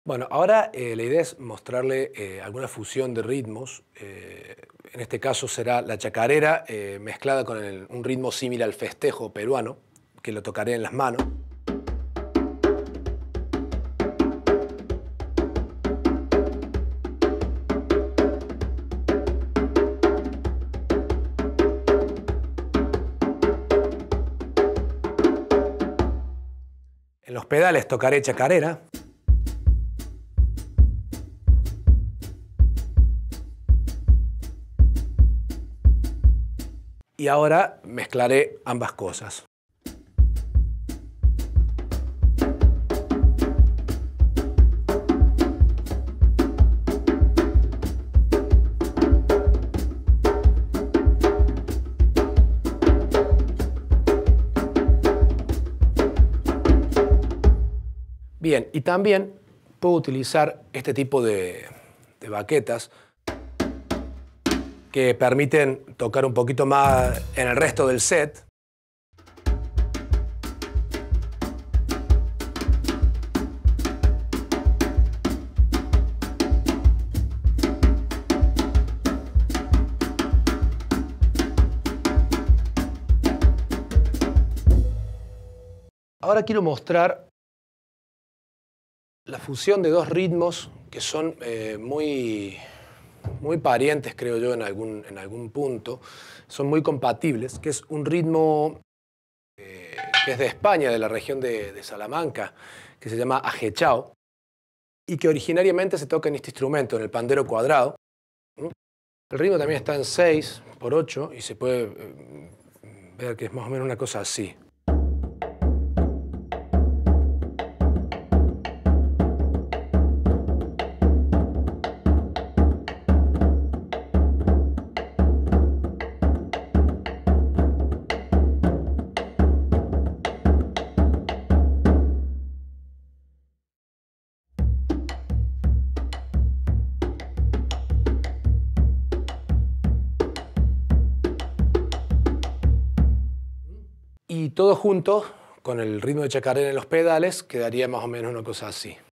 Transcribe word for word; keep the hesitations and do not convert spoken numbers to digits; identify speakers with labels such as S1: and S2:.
S1: Bueno, ahora eh, la idea es mostrarle eh, alguna fusión de ritmos. Eh, en este caso será la chacarera eh, mezclada con el- un ritmo similar al festejo peruano, que lo tocaré en las manos. En los pedales tocaré chacarera. Y ahora mezclaré ambas cosas. Bien, y también puedo utilizar este tipo de, de baquetas que permiten tocar un poquito más en el resto del set. Ahora quiero mostrar la fusión de dos ritmos que son eh, muy, muy parientes, creo yo, en algún, en algún punto. Son muy compatibles, que es un ritmo eh, que es de España, de la región de, de Salamanca, que se llama ajechao, y que originariamente se toca en este instrumento, en el pandero cuadrado. El ritmo también está en seis por ocho y se puede eh, ver que es más o menos una cosa así. Y todo junto, con el ritmo de chacarera en los pedales, quedaría más o menos una cosa así.